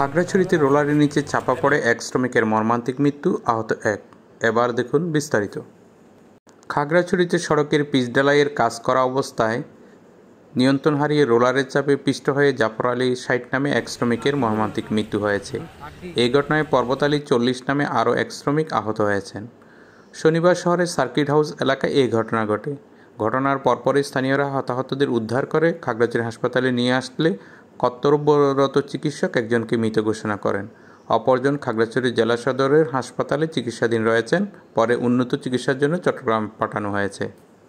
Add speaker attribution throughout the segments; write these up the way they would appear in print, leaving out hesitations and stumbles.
Speaker 1: খাগড়াছড়িতে রোলারের নিচে চাপা পড়ে এক শ্রমিকের মর্মান্তিক মৃত্যু, আহত এক। এবার দেখুন বিস্তারিত। খাগড়াছড়িতে সড়কের পিচঢালাইয়ের কাজ করা অবস্থায় নিয়ন্ত্রণ হারিয়ে রোলারের চাপে পিষ্ট হয়ে জাফর আলী ৬০ নামে এক শ্রমিকের মর্মান্তিক মৃত্যু হয়েছে। এই ঘটনায় পর্বত আলী ৪০ নামে আরও এক শ্রমিক আহত হয়েছেন। শনিবার শহরের সার্কিট হাউস এলাকায় এই ঘটনা ঘটে। ঘটনার পরপরই স্থানীয়রা হতাহতদের উদ্ধার করে খাগড়াছড়ি হাসপাতালে নিয়ে আসলে কর্তব্যরত চিকিৎসক একজনকে মৃত ঘোষণা করেন। অপরজন খাগড়াছড়ি জেলা সদরের হাসপাতালে চিকিৎসাধীন রয়েছেন। পরে উন্নত চিকিৎসার জন্য চট্টগ্রাম পাঠানো হয়েছে।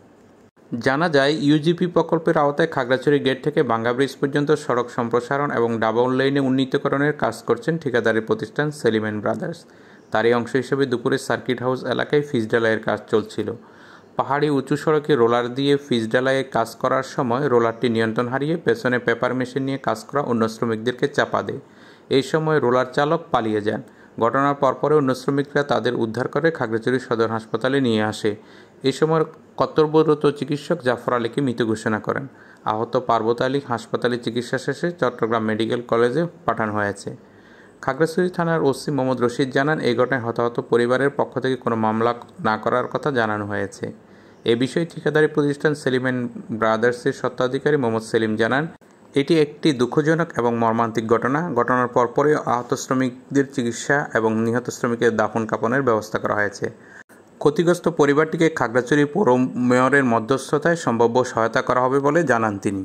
Speaker 1: জানা যায়, ইউজিপি প্রকল্পের আওতায় খাগড়াছড়ি গেট থেকে ভাঙ্গা ব্রিজ পর্যন্ত সড়ক সম্প্রসারণ এবং ডাবল লেনে উন্নীতকরণের কাজ করছেন ঠিকাদারি প্রতিষ্ঠান সেলিম অ্যান্ড ব্রাদার্স। তারই অংশ হিসেবে দুপুরে সার্কিট হাউস এলাকায় পিচঢালাইয়ের কাজ চলছিল। পাহাড়ি উঁচু সড়কে রোলার দিয়ে পিচঢালাইয়ের কাজ করার সময় রোলারটি নিয়ন্ত্রণ হারিয়ে পেছনে পেপার মেশিন নিয়ে কাজ করা অন্য শ্রমিকদেরকে চাপা দেয়। এই সময় রোলার চালক পালিয়ে যান। ঘটনার পরপরে অন্য শ্রমিকরা তাদের উদ্ধার করে খাগড়াছড়ি সদর হাসপাতালে নিয়ে আসে। এই সময় কর্তব্যরত চিকিৎসক জাফর আলীকে মৃত ঘোষণা করেন। আহত পর্বত আলী হাসপাতালে চিকিৎসা শেষে চট্টগ্রাম মেডিকেল কলেজে পাঠানো হয়েছে। খাগড়াছড়ি থানার ওসি মোহাম্মদ রশিদ জানান, এই ঘটনায় হতাহত পরিবারের পক্ষ থেকে কোনো মামলা না করার কথা জানানো হয়েছে। এ বিষয়ে ঠিকাদারি প্রতিষ্ঠান সেলিম অ্যান্ড ব্রাদার্সের স্বত্বাধিকারী মোহাম্মদ সেলিম জানান, এটি একটি দুঃখজনক এবং মর্মান্তিক ঘটনা। ঘটনার পরপরই আহত শ্রমিকদের চিকিৎসা এবং নিহত শ্রমিকের দাফন কাফনের ব্যবস্থা করা হয়েছে। ক্ষতিগ্রস্ত পরিবারটিকে খাগড়াছড়ি পৌর মেয়রের মধ্যস্থতায় সম্ভাব্য সহায়তা করা হবে বলে জানান তিনি।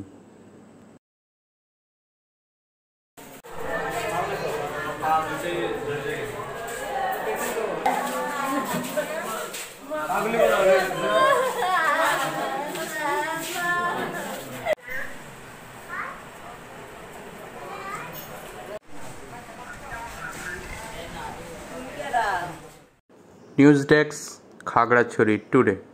Speaker 1: News desk, Khagrachhari today.